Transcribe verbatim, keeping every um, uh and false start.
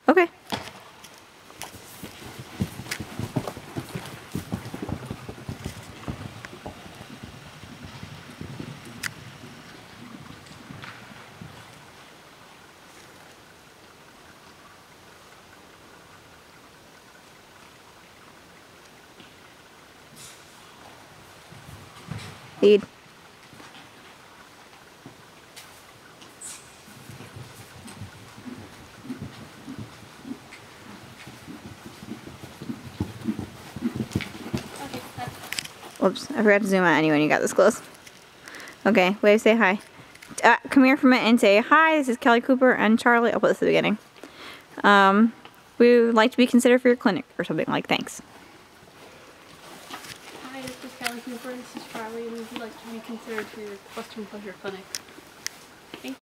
Okay. Lead. Whoops, I forgot to zoom out anyway when you got this close. Okay, wave, say hi. Uh, come here for a minute and say, hi, this is Kelly Cooper and Charlie. I'll put this at the beginning. Um, we would like to be considered for your clinic or something like, thanks. Hi, this is Kelly Cooper, this is Charlie, and we would like to be considered for your Western Pleasure Clinic. Thank you.